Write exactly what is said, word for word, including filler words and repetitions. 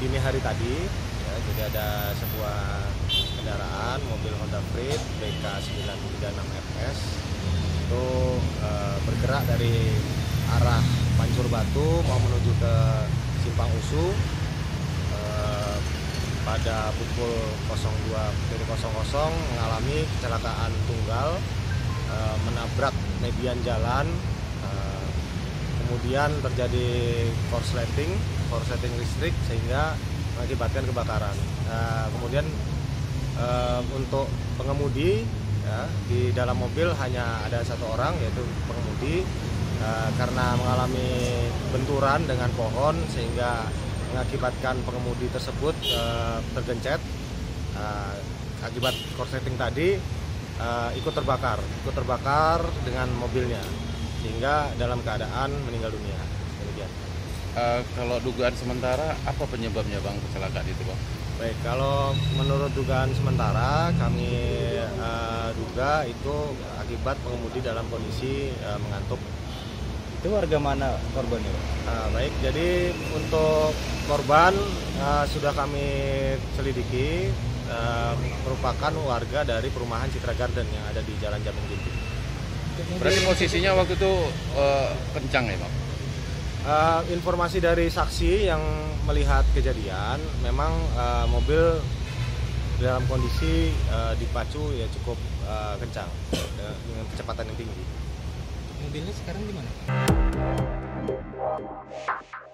dini hari tadi, ya, jadi ada sebuah kendaraan mobil Honda Freed B K sembilan tiga enam F S itu uh, bergerak dari arah Pancur Batu mau menuju ke Simpang Usu uh, pada pukul dua nol nol mengalami kecelakaan tunggal, uh, menabrak median jalan, uh, kemudian terjadi korsleting, korsleting listrik sehingga mengakibatkan kebakaran. Uh, kemudian uh, untuk pengemudi, ya, di dalam mobil hanya ada satu orang yaitu pengemudi, uh, karena mengalami benturan dengan pohon sehingga mengakibatkan pengemudi tersebut uh, tergencet. Uh, akibat korsleting tadi uh, ikut terbakar, ikut terbakar dengan mobilnya sehingga dalam keadaan meninggal dunia. Demikian. Uh, kalau dugaan sementara apa penyebabnya bang kecelakaan itu bang? Baik, kalau menurut dugaan sementara kami uh, duga itu akibat pengemudi dalam kondisi uh, mengantuk. Itu warga mana korbannya? Uh, baik, jadi untuk korban uh, sudah kami selidiki, uh, merupakan warga dari perumahan Citra Garden yang ada di Jalan Jamin Ginting. Berarti posisinya waktu itu uh, kencang ya bang? Uh, informasi dari saksi yang melihat kejadian, memang uh, mobil dalam kondisi uh, dipacu ya cukup uh, kencang uh, dengan kecepatan yang tinggi. Mobilnya sekarang di mana?